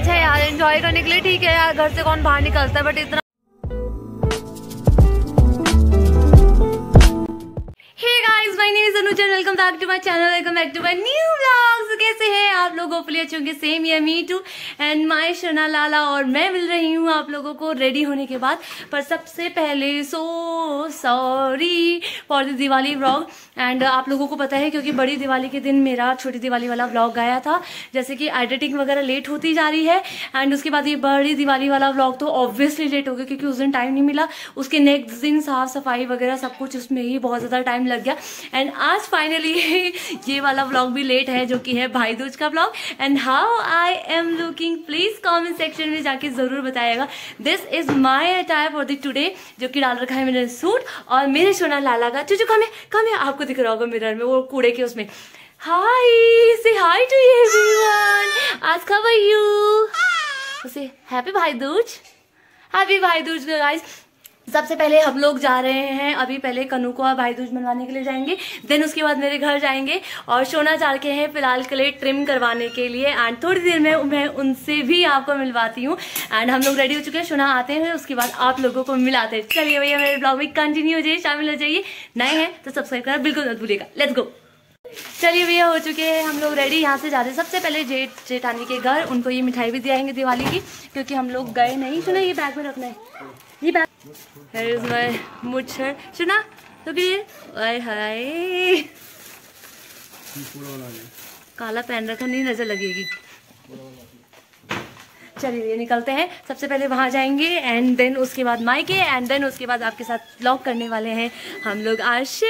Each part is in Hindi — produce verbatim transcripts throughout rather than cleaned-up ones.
मौज है यार एंजॉय करने के लिए। ठीक है यार, घर से कौन बाहर निकलता है, बट इतना welcome back to my channel, welcome back to my new vlogs. कैसे हैं आप लोग? होपफुली अच्छे होंगे। सेम या मी टू एंड माय शना लाला और मैं मिल रही हूँ आप लोगों को रेडी होने के बाद। पर सबसे पहले so sorry for the Diwali vlog. And आप लोगों को पता है क्योंकि बड़ी दिवाली के दिन मेरा छोटी दिवाली वाला व्लॉग आया था, जैसे कि एडिटिंग वगैरह लेट होती जा रही है। एंड उसके बाद ये बड़ी दिवाली वाला व्लॉग तो ऑब्वियसली लेट हो गया क्योंकि उस दिन टाइम नहीं मिला। उसके नेक्स्ट दिन साफ सफाई वगैरह सब कुछ उसमें ही बहुत ज़्यादा टाइम लग गया। एंड आज फाइनली ये वाला व्लॉग भी लेट है, जो कि है भाई दूज का vlog. And how I am looking, please comment section में जाके जरूर बताइएगा। This is my attire for the today, जो कि डाल रखा है मैंने सूट और मेरे सोना लाला का चुचू कम है कम है आपको दिख रहा होगा मिरर में, वो कूड़े के उसमें। हाय, से हाय टू एवरीवन। आज कब आर यू? उसे हैप्पी भाई दूज, हैप्पी भाई दूज गाइस। सबसे पहले हम लोग जा रहे हैं, अभी पहले कनू को भाई दूज मनवाने के लिए जाएंगे, देन उसके बाद मेरे घर जाएंगे और सोना चार के हैं फिलहाल के लिए ट्रिम करवाने के लिए। एंड थोड़ी देर में मैं उनसे भी आपको मिलवाती हूँ। एंड हम लोग रेडी हो चुके हैं, सोना आते हैं उसके बाद आप लोगों को मिलाते हैं। चलिए भैया मेरे ब्लॉग में कंटिन्यू हो जाइए, शामिल हो जाइए। नए हैं तो सब्सक्राइब करना बिल्कुल मत भूलिएगा। Let's go. चलिए भैया हो चुके हैं हम लोग रेडी, यहाँ से जा रहे हैं सबसे पहले जेठ जेठानी के घर। उनको ये मिठाई भी दिलाएंगे दिवाली की, क्योंकि हम लोग गए नहीं। सुना ये बैग में रखना है, ये बैग मुच्छर सुना तो भी हाय काला पहन रखा, नहीं नजर लगेगी। चलिए ये निकलते हैं, सबसे पहले वहां जाएंगे एंड देन उसके बाद मायके एंड देन उसके बाद आपके साथ व्लॉग करने वाले हैं हम लोग।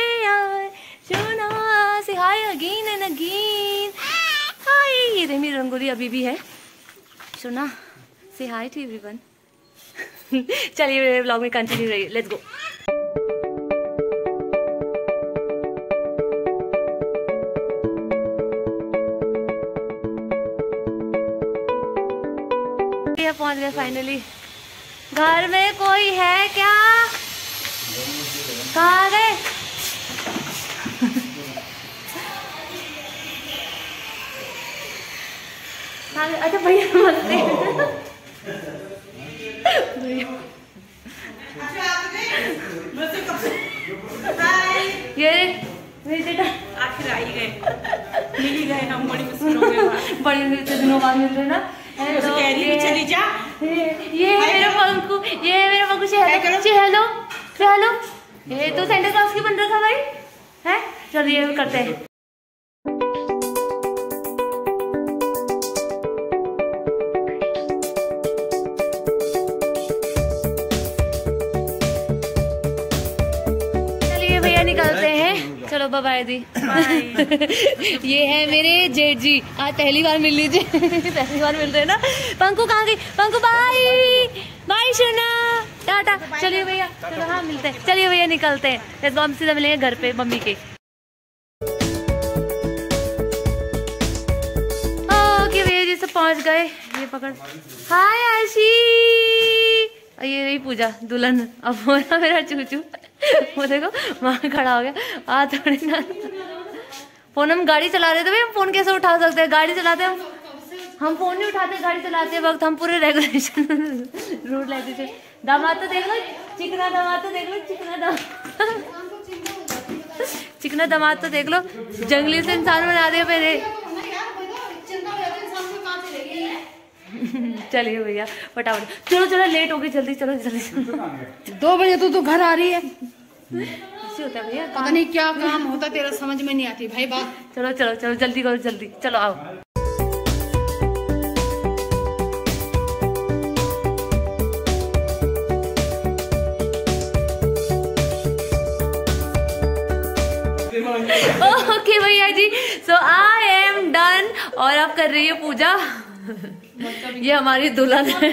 Say hi again and again hi. ये रही मेरी रंगोली अभी भी है। सुना से हाय टू एवरीवन। चलिए मेरे व्लॉग में कंटिन्यू रहिए, लेट्स गो। पहुंच गए फाइनली। घर में कोई है क्या? कहाँ गए? अच्छा भैया नमस्ते। ये मेरे बेटा आखिर आई गए, मिल ही गए हम। बड़ी बड़ी दिनों बाद मिल रहे ना। तो ये चली जा। ये मेरा पंकु, ये मेरा पंकु से हेलो से हेलो से हेलो। ये तो सेंटा क्लॉज की बन रखा भाई है। चलिए करते हैं। निकलते हैं, चलो बाय बाय दी। ये है मेरे जेठ जी, आज पहली बार मिल लीजिए। पहली बार मिल रहे हैं ना। पंकु कहाँ गई? पंकु बाय बाय सोना टाटा। चलिए भैया चलो हाँ मिलते हैं। चलिए भैया निकलते हैं, इस बार हम सीधा मिलेंगे घर पे मम्मी के। ओके भैया जी सब पहुंच गए। ये पकड़। हाय आशी। ये रही पूजा दुल्हन। अब वो ना मेरा चूचू, वो देखो वहां खड़ा हो गया। आ थोड़ी ना फोन, हम गाड़ी चला रहे थे भाई, हम फोन कैसे उठा सकते हैं? गाड़ी चलाते हम हम फोन नहीं उठाते गाड़ी चलाते वक्त, हम पूरे रेगुलेशन रूट लेते थे। दामाद तो देख लो, चिकना दामाद तो देख लो, चिकना दामाद चिकना दामाद तो देख लो, जंगली से इंसान बना दिया मेरे। चलिए भैया फटाफट चलो चलो, लेट हो गई, जल्दी चलो जल्दी। दो बजे तो तू घर आ रही है। ऐसे होता है भैया, पता नहीं क्या काम होता तेरा, समझ में नहीं आती भाई बात। चलो चलो चलो जल्दी करो जल्दी, चलो आओ। ओके भैया जी, सो आई एम डन। और आप कर रही है पूजा। ये हमारी दुल्हन है।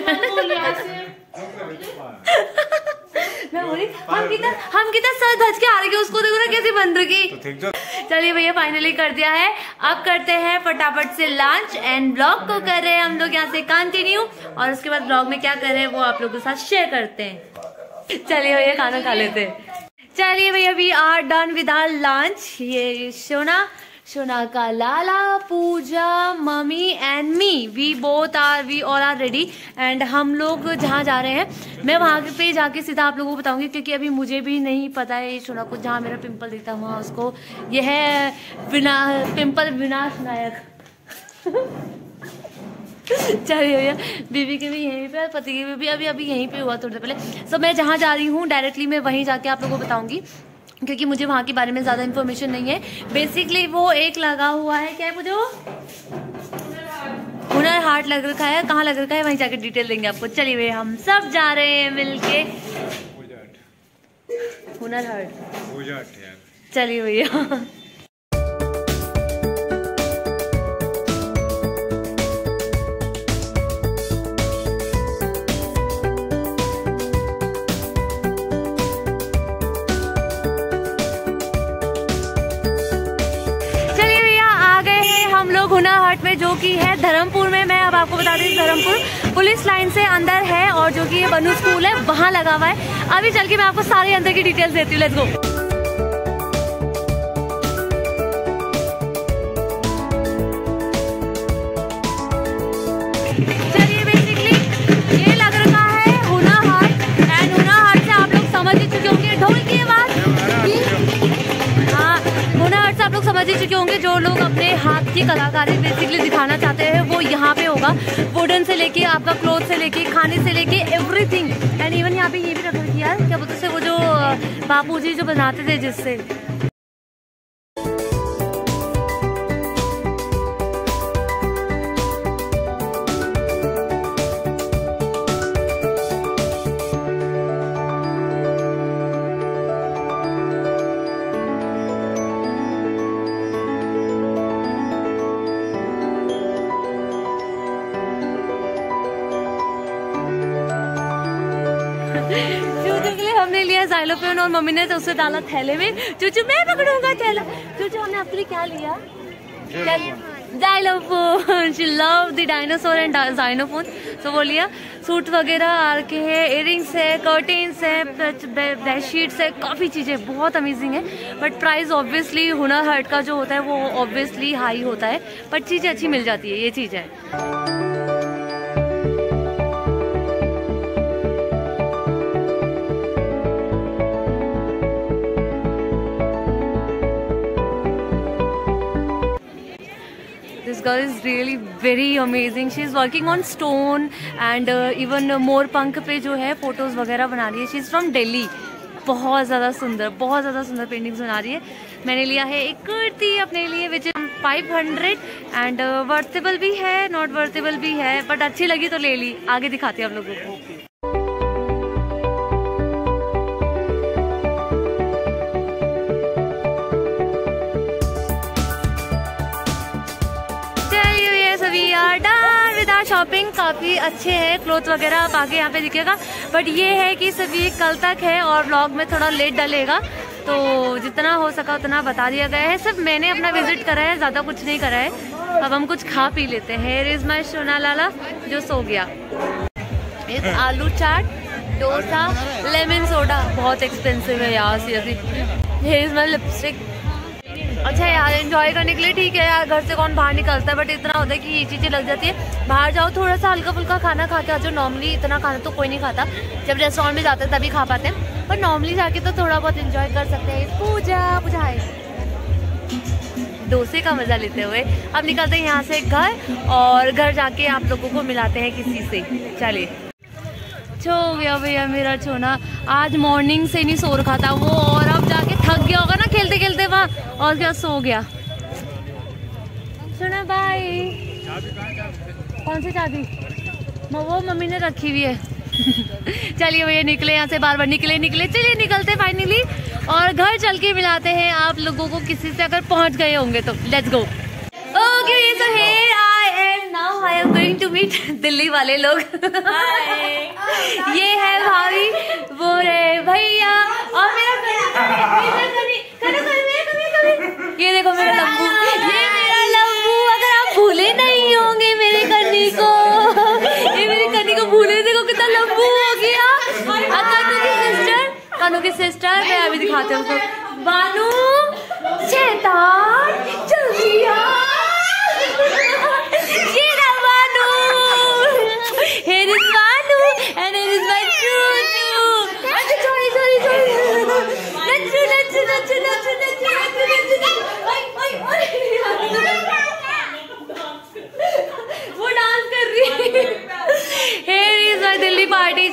मैं बोली हम कितना हम कितना सर धज के आ रहे, उसको देखो ना कैसी बन रही। चलिए भैया फाइनली कर दिया है, अब करते हैं फटाफट से लंच एंड ब्लॉग को कर रहे हैं हम लोग यहाँ से कंटिन्यू। और उसके बाद ब्लॉग में क्या कर रहे हैं वो आप लोगों के साथ शेयर करते हैं। चलिए भैया खाना खा लेते हैं। चलिए भैया we are done with our lunch. ये सोना शोना का लाला, Pooja, mummy and me, we both are we all are ready. And हम लोग जहाँ जा रहे हैं मैं वहाँ पे जाके सीधा आप लोगों को बताऊंगी, क्योंकि अभी मुझे भी नहीं पता है शोना को जहाँ मेरा पिंपल दिखता है वहाँ उसको, यह है विना पिंपल विनाश नायक। चलिए भैया, बीबी के भी यहीं पे, पति के भी अभी अभी यहीं पे हुआ थोड़ी देर पहले। सो मैं जहाँ जा रही हूँ डायरेक्टली मैं वहीं जाके आप लोगों को बताऊंगी, क्योंकि मुझे वहाँ के बारे में ज़्यादा इन्फॉर्मेशन नहीं है। बेसिकली वो एक लगा हुआ है, क्या है मुझे वो हुनर हाट लग रखा है, कहाँ लग रखा है वहीं जाके डिटेल देंगे आपको। चलिए भैया हम सब जा रहे हैं मिलके हुनर हाट। चलिए भैया। हुनर हाट में, जो कि है धर्मपुर में। मैं अब आपको बता दें धर्मपुर पुलिस लाइन से अंदर है, और जो कि ये बनू स्कूल है वहाँ लगा हुआ है। अभी चल के मैं आपको सारे अंदर की डिटेल्स देती हूँ। Let's go. चलिए बेसिकली ये लग रहा है हुनर हाट, एंड हुनर हाट से आप लोग समझ ही चुके होंगे ढोल की आवाज। हाँ, हुनर हाट से आप लोग समझ ही चुके होंगे, जो लोग अपने हाथ की कलाकारी बेसिकली दिखाना चाहते हैं वो यहाँ पे होगा। वुडन से लेके आपका क्लोथ से लेके खाने से लेके एवरीथिंग। एंड इवन यहाँ पे ये भी रख रखी यार, क्या बोलते हैं वो जो बापूजी जो बनाते थे जिससे। चूचू के लिए हमने लिया ज़ाइलोफोन और मम्मी ने तो उसे डाला थैले में। चूचू मैं पकड़ूंगा थैला। चूचू हमने आपके लिए क्या लिया? Xylophone. She love the dinosaur and xylophone. तो वो लिया। सूट वगैरह आर के है, इयरिंग्स है, कर्टेन्स है, बेडशीट्स है, काफ़ी चीज़ें बहुत अमेजिंग है। But price obviously Hunar Haat का जो होता है वो ऑब्वियसली हाई होता है, बट चीज़ें अच्छी मिल जाती है, ये चीज़ है। This girl is really very amazing. She is working on stone and uh, even मोर पंख पे जो है फोटोज वगैरह बना रही है। She is from Delhi. बहुत ज़्यादा सुंदर, बहुत ज़्यादा सुंदर पेंटिंग्स बना रही है। मैंने लिया है एक कुर्ती अपने लिए which is five hundred and worthable भी है, नॉट वर्थेबल भी है, बट अच्छी लगी तो ले ली। आगे दिखाती हूँ आप लोगों को। शॉपिंग काफ़ी अच्छे हैं, क्लोथ वगैरह आप आगे यहाँ पे दिखेगा। बट ये है कि सब ये कल तक है और व्लॉग में थोड़ा लेट डलेगा, तो जितना हो सका उतना बता दिया गया है। सिर्फ मैंने अपना विजिट करा है, ज़्यादा कुछ नहीं करा है। अब हम कुछ खा पी लेते हैं। हेयर इज माई सोना लाला जो सो गया। इस आलू चाट, डोसा, लेमन सोडा बहुत एक्सपेंसिव है यार seriously. Here is my lipstick. अच्छा यार एंजॉय करने के लिए ठीक है यार, घर से कौन बाहर निकलता है, बट इतना होता है कि ये चीज़ें लग जाती है। बाहर जाओ थोड़ा सा हल्का फुल्का खाना खा के आ जाओ। नॉर्मली इतना खाना तो कोई नहीं खाता, जब रेस्टोरेंट में जाते हैं तभी खा पाते हैं, पर नॉर्मली जाके तो थोड़ा बहुत एंजॉय कर सकते हैं। पूजा पूजा है डोसे का मज़ा लेते हुए अब निकलते हैं यहाँ से घर, और घर जाके आप लोगों को मिलाते हैं किसी से। चलिए। छो गया भैया मेरा छोना, आज मॉर्निंग से नहीं सो रखा था वो, और अब जाके थक गया होगा ना खेलते खेलते वहाँ, और क्या सो गया। सुना बाय। कौन सी चाबी? वो मम्मी ने रखी हुई है। चलिए भैया निकले यहाँ से, बार बार निकले निकले चलिए निकलते फाइनली, और घर चल के मिलाते हैं आप लोगों को किसी से, अगर पहुँच गए होंगे तो। Let's go. Okay so here I am now, I am going to meet Delhi वाले लोग। ये है भाभी, वो है भैया, और मेरा ये देखो मेरा लंबू, ये मेरा लंबू। अगर आप भूले नहीं होंगे मेरे कन्नी को, ये मेरी कन्नी को भूले, देखो कितना लंबू हो गया। कानू की सिस्टर, कानू की सिस्टर मैं अभी दिखाते हूँ उसको। बानू शैतान जल्दी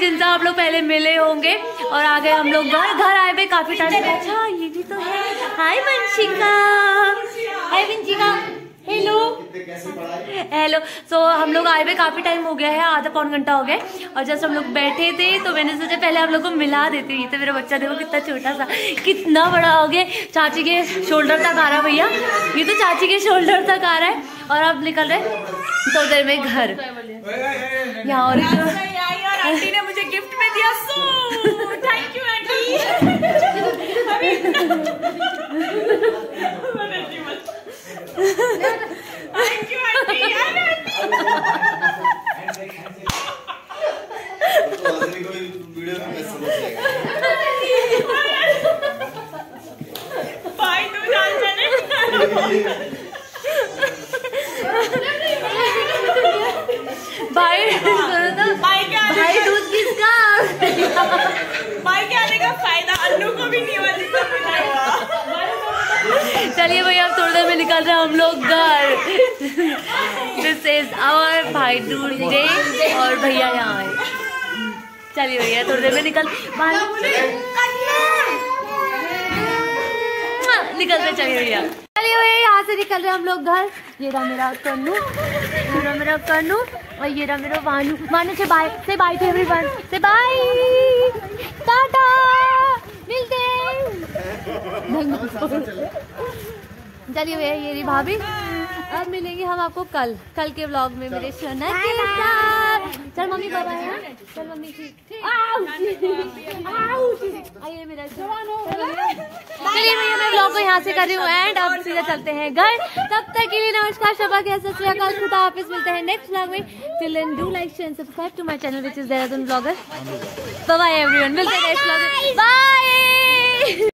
जिनसे आप लोग पहले मिले होंगे। और आ गए हम लोग घर। घर आए हुए काफी टाइम। अच्छा ये भी तो है। Hi Vanshika, hi Vanshika, hello hello. So हम लोग आए हुए काफी टाइम हो गया है, आधा पौन घंटा हो गया। और जस्ट हम लोग बैठे थे तो मैंने सोचा पहले आप लोग को मिला देती हूँ। तो मेरा बच्चा देखो कितना छोटा सा, कितना बड़ा हो गया, चाची के शोल्डर तक आ रहा है भैया। ये तो चाची के शोल्डर तक आ रहा है। और अब निकल रहे थोड़ी देर में घर। यहाँ और आंटी ने मुझे गिफ्ट में दिया, so thank you aunty. Thank you aunty. भाई तू जान जाने भाई भाई क्या भाई दूध किसका? भाई क्या आने का फायदा, अन्नू को भी नहीं हुआ जितना मुझे हुआ। चलिए भैया अब थोड़ी देर में निकल रहे हैं हम लोग घर। दिस इज आवर भाई दूध डे और भैया यहाँ है। चलिए भैया थोड़ी देर में निकल निकल रहे। चलिए भैया चलिए भैया यहाँ से निकल रहे हम लोग घर। ये रहा मेरा कन्नू, ये रहा मेरा कन्नू और ये रहा मेरा वानू। वानू say bye, say bye to everyone, say bye, tata, मिलते हैं। चलिए भैया ये रही भाभी। अब मिलेंगे हम आपको कल कल के व्लॉग में मेरे सोना के साथ। चल मम्मी बाबा है, चल मम्मी की आइए मेरा। चलिए भैया मैं व्लॉग को यहाँ से कर रही हूँ एंड अब सीधा चलते हैं घर। तब तक के लिए नमस्कार, शबा के सत श्री अकाल, खुदा हाफिज। मिलते हैं नेक्स्ट व्लॉग में। Till then do like share and subscribe to my channel which is Dehradun blogger. Bye bye everyone, मिलते हैं नेक्स्ट व्लॉग में। बाय।